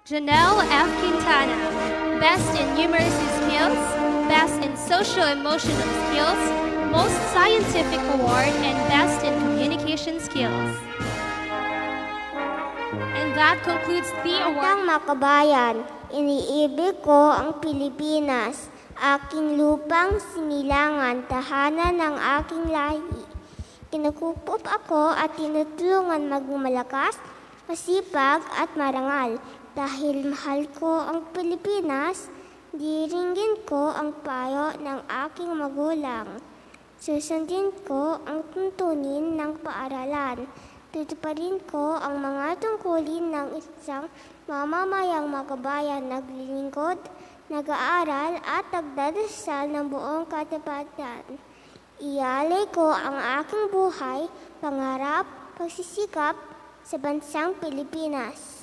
Janelle F. Quintana, best in numeracy skills, best in social-emotional skills, most scientific award, and best in communication skills. And that concludes the award. Ang makabayan, iniibig ko ang Pilipinas, aking lupang sinilangan, tahanan ng aking lahi. Kinukupop ako at tinutulungan maging malakas, masipag at marangal. Dahil mahal ko ang Pilipinas, diringgin ko ang payo ng aking magulang. Susundin ko ang tuntunin ng paaralan. Tutuparin ko ang mga tungkulin ng isang mamamayang makabayan naglilingkod, nag-aaral at nagdadasal ng buong katapatan. Ialay ko ang aking buhay, pangarap, pagsisikap sa bansang Pilipinas.